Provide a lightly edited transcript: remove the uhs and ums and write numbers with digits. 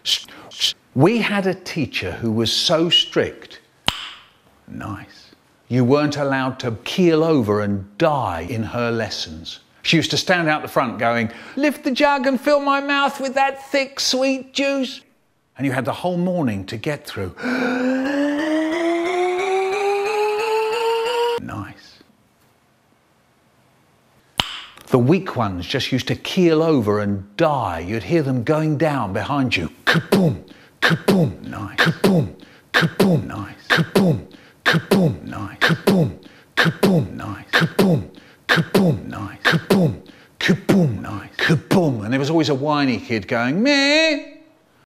We had a teacher who was so strict. Nice. You weren't allowed to keel over and die in her lessons. She used to stand out the front going, "Lift the jug and fill my mouth with that thick, sweet juice." And you had the whole morning to get through. Nice. The weak ones just used to keel over and die. You'd hear them going down behind you. Kaboom, kaboom, nice. Kaboom, kaboom, nice. Kaboom, kaboom, nice. Kaboom, kaboom, nice. Kaboom, kaboom, nice. Kaboom, kaboom, nice. Kaboom. And there was always a whiny kid going, meh.